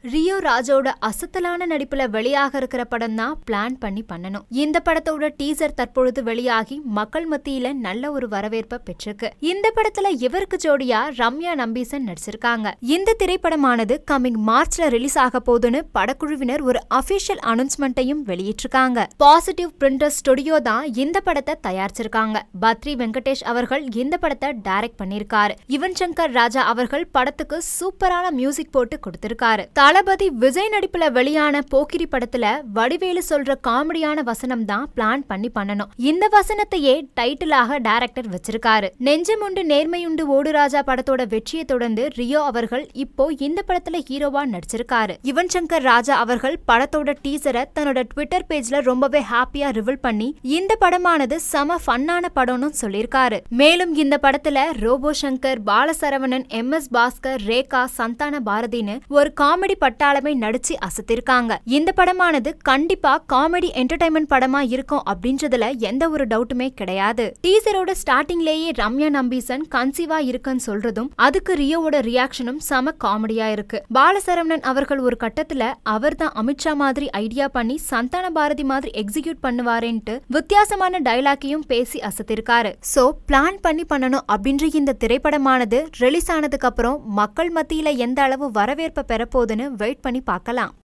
Rio ராஜோட அசத்தலான நடிப்புல வெளியாக இருக்கிற படம் தான் பிளான் பண்ணணும். இந்த படத்தோட டீசர் தற்பொழுது வெளியாகி மக்கள் மத்தியில நல்ல ஒரு வரவேற்பை பெற்றிருக்கு. இந்த படத்துல இவருக்கு ஜோடியா ரம்யா நம்பீசன் நடிச்சிருக்காங்க. இந்த திரைப்படமானது கமிங் மார்ச்ல ரிலீஸ் ஆக போதுன்னு படக்குழுவினர் ஒரு அபிஷியல் அனௌன்ஸ்மெண்ட்டையும் வெளியிட்டிருக்காங்க. பாசிட்டிவ் பிரிண்டர்ஸ் ஸ்டுடியோ தான் இந்த படத்தை தயாரிச்சிருக்காங்க. பத்ரி வெங்கடேஷ் அவர்கள் இந்த படத்தை டைரக்ட் பண்ணிருக்காரு. யுவன் சங்கர் ராஜா அவர்கள் படத்துக்கு சூப்பரான மியூசிக் போட்டு கொடுத்திருக்காரு. தளபதி விஜய் நடிப்புல வெளியான போக்கிரி படத்துல வடிவேலு சொல்ற காமெடியான வசனம் தான் பிளான் பண்ணணும். இந்த வசனத்தையே டைட்டிலாக டைரக்டர் வச்சிருக்காரு. நெஞ்சமுண்டு நேர்மையுண்டு ஓடு ராஜா படத்தோட வெற்றியை தொடர்ந்து ரியோ அவர்கள் இப்போ இந்த படத்துல ஹீரோவா நடிச்சிருக்காரு. யுவன் சங்கர் ராஜா அவர்கள் படத்தோட டீசரை தன்னோட ட்விட்டர் பேஜ்ல ரொம்பவே ஹாப்பியா ரிவீல் பண்ணி இந்த படமானது செம ஃபன்னான படம்னு சொல்லியிருக்காரு. மேலும் இந்த படத்துல ரோபோ சங்கர், பாலசரவணன், MS பாஸ்கர், ரேகா, சந்தான பாரதின்னு ஒரு காமெடி பட்டாளமே நடிச்சு அசத்திருக்காங்க. இந்த படமானது கண்டிப்பா காமெடி என்டர்டைன்மெண்ட் படமா இருக்கும் அப்படின்றதுல எந்த ஒரு டவுட்டுமே கிடையாது. டீசரோட ஸ்டார்டிங்லேயே ரம்யா நம்பீசன் கன்சீவா இருக்குன்னு சொல்றதும் அதுக்கு ரியோவோட ரியாக்ஷனும் செம காமெடியா இருக்கு. பாலசரவணன் அவர்கள் ஒரு கட்டத்துல அவர் தான் அமித்ஷா மாதிரி ஐடியா பண்ணி சந்தான பாரதி மாதிரி எக்ஸிக்யூட் பண்ணுவாரேன்ட்டு வித்தியாசமான டைலாக்கையும் பேசி அசத்திருக்காரு. சோ பிளான் பண்ணணும் அப்படின்ற இந்த திரைப்படமானது ரிலீஸ் ஆனதுக்கு அப்புறம் மக்கள் மத்தியில எந்த அளவு வரவேற்பை பெறப்போகுதுன்னு வெயிட் பண்ணி பார்க்கலாம்.